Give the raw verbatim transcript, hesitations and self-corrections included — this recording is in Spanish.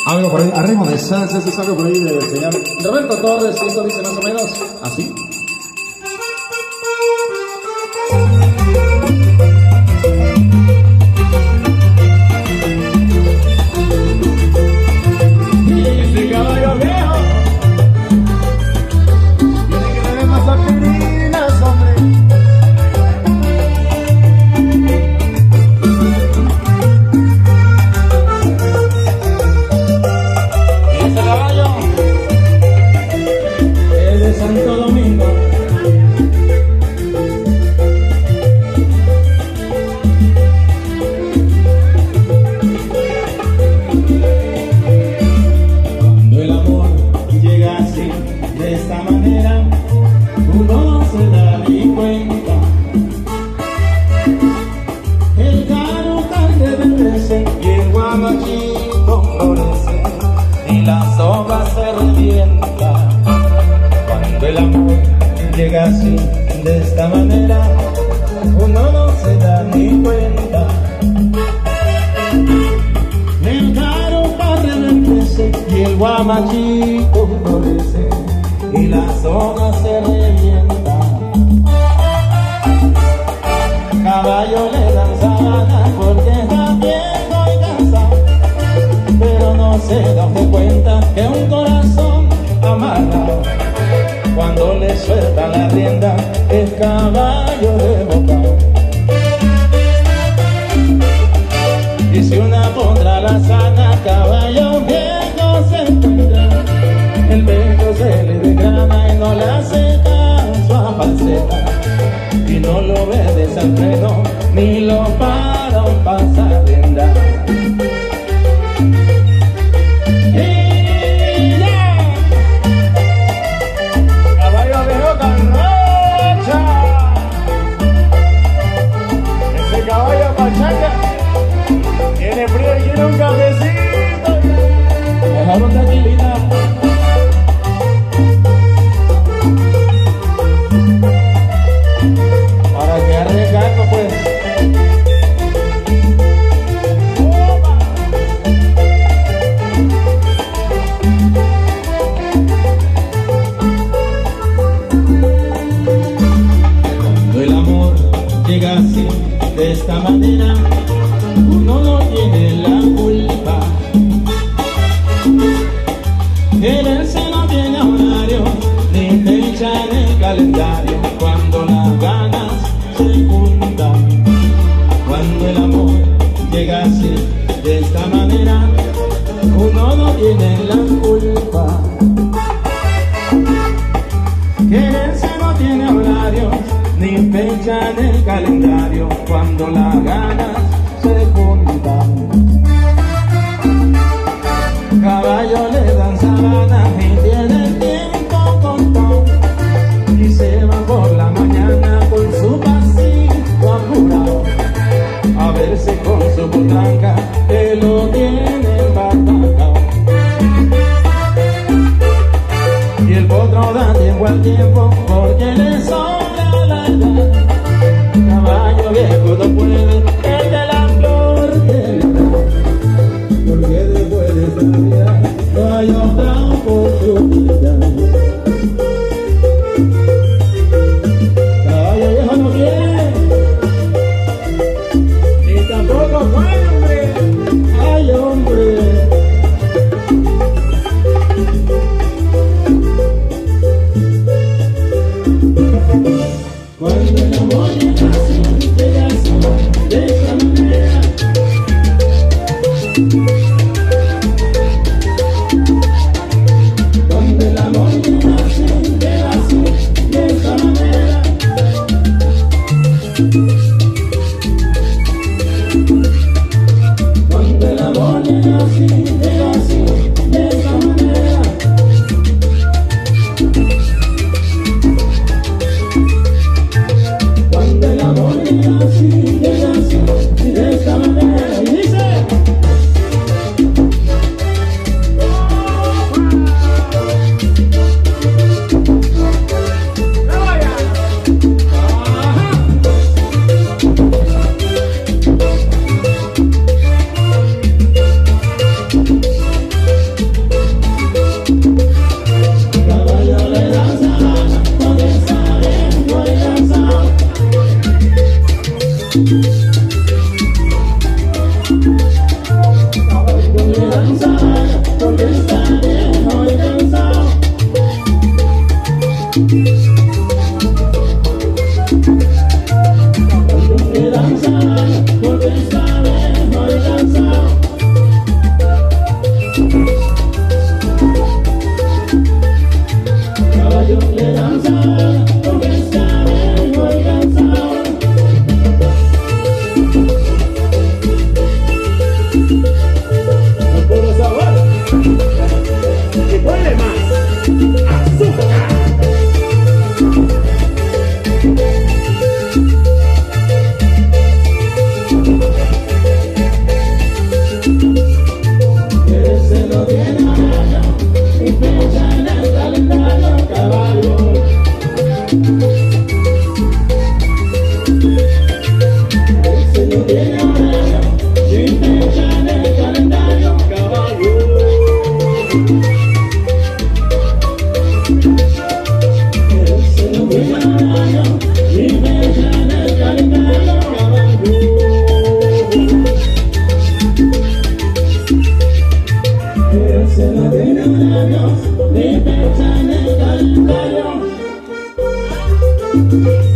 Algo por ahí, arreglo de salsa, es algo por ahí del señor Roberto Torres, y esto dice más o menos así. Ese caballo viejo tiene que tener más aspirinas, hombre. Santo Domingo, cuando el amor llega así, de esta manera, uno no se da ni cuenta. El carucal reverdece y el guamachito florece y las hojas se revientan. Cuando el amor llega así, de esta manera, uno no se da ni cuenta. El carucal reverdece y el guamachito florece y las hojas se revientan. Caballo le dan sabana porque está viejo y cansado, pero no se da cuenta que un corazón amarrado, cuando le suelta la rienda, es caballo rebocado. Y si una pondrá la sana, caballo viejo se encuentra, el pecho se le desgrana y no le hace caso a falseta, y no lo ve de desenfreno, ni lo para un pasarrienda. Tiene frío y quiere un cafecito. Déjalo tranquilidad. Para que arriesgarlo pues. ¡Opa! Cuando el amor llega así, de esta manera, uno no tiene la culpa. Quererse no tiene horario, ni fecha en el calendario, cuando las ganas se juntan. Cuando el amor llega así, de esta manera, uno no tiene la culpa. Quererse no tiene horario, ni fecha en el calendario, cuando las ganas se juntan. Caballo le dan sabana y tiene el tiempo contado, y se va por la mañana con su pasito apurado, a verse con su potranca que lo tiene embarbacao. Y el potro da tiempo al tiempo porque le sobra la edad. Caballo viejo no puede, el de la flor de la edad, porque después de esta vida no hay otra oportunidad. Caballo viejo no quiere, ni tampoco puede, hombre. Ay, hombre. Cuando el amor llega así, llega así, de esta manera. Cuando el amor llega así, llega así, de esta manera. Cuando el amor llega así, llega así, de esta manera. Cuando el amor llega así, llega así, de esta manera. Y dice y me echan el calendario abajo. Que se lo den a Dios y me echan el calendario.